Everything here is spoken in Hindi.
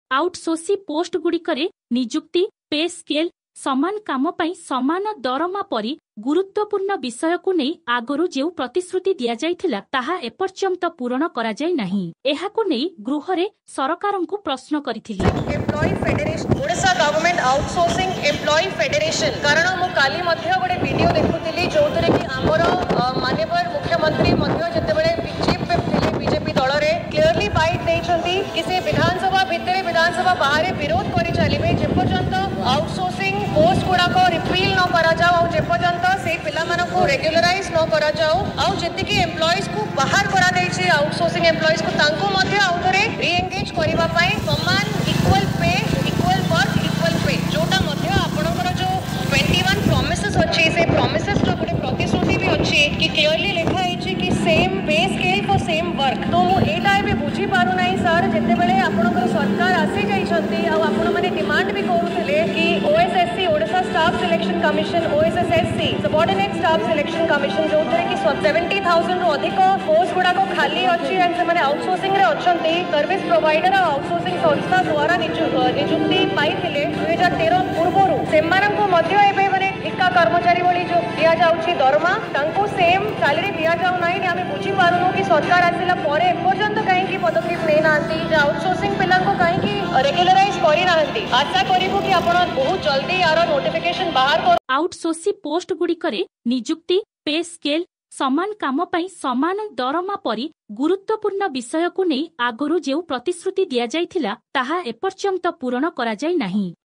आउटसोर्सिंग पोस्ट गुड़िकरे निजुक्ति पे स्केल समान काम पाई समान दरमा परी गुरुत्वपूर्ण विषय को नहीं आगरू जो प्रतिश्रुति दिया जाइथिला ताहा एपर्यंत पूरण करा जाय नाही। एहाको नहीं गृहरे सरकारंकु प्रश्न करिथिली। Employee federation Odisha government outsourcing employee federation कारण मु काली मध्ये गोटे वीडियो देखुथिली जोतरे कि हमर माननीय मुख्यमंत्री मध्ये जतेबेले चीफ व्हिप थिले बीजेपी दल रे क्लियरली बाइट देइछंती कि से विधानसभा भितरे विधानसभा बाहर विरोध करि चलिबे जे पर्यंत आउटसोर्सिंग पोस्ट गुड़ा को रिपील न करा जाओ जे पर्यंत से पिला मानो को रेगुलराइज न करा जाओ आउ जति कि एम्प्लॉइज को बाहर करा देइ छी आउटसोर्सिंग एम्प्लॉइज को तांको मध्ये आउथरे रीएंगेज करिवा पई समान equal pay equal work equal pay जोटा मध्ये आपनकर जो 21 प्रॉमिसेस अछि से प्रॉमिसेस रो गोटे प्रतिश्रुति भी अछि कि क्लियरली लिखा है कि सेम पे स्केल फॉर सेम वर्क तो मु एटा भी बुझी पारु नाही सर जते बेले आपनकर सरकार आसी जाई छथि आ आपन माने डिमांड भी करूथिले कि OSSC Odisha staff selection commission OSSSC subordinate staff selection commission जो थे कि 70,000 रो अधिक पोस्ट गुडा को खाली अछि एंड से माने आउटसोर्सिंग रे अछंती सर्विस प्रोवाइडर आउटसोर्सिंग संस्था द्वारा नियुक्ति पाइथिले 2013 पूर्वरु सेमानंको मध्य एबे माने ठिका कर्मचारी भली जो दिया जाउछि दरमा तांको सेम सैलरी दिया जाउ नाही ने आमे बुझी पारुनो कि सरकार आसिला परे एपर्यंत काहे कि पदक्षेप नै नांती जे आउटसोर्सिंग पिला को काहे कि रेगुलराइज करि नांती आशा करिबो कि आपण बहुत जल्दी यार नोटिफिकेशन बाहर कर आउटसोर्सिंग पोस्ट गुड़िकरे निजुक्ति पे स्केल समान काम पाई समान दरमा परी गुरुत्वपूर्ण विषय को नहीं आगरू जो प्रतिश्रुति दिया जाइथिला ताहा एपर्यंत पूरण करा जाय नाही।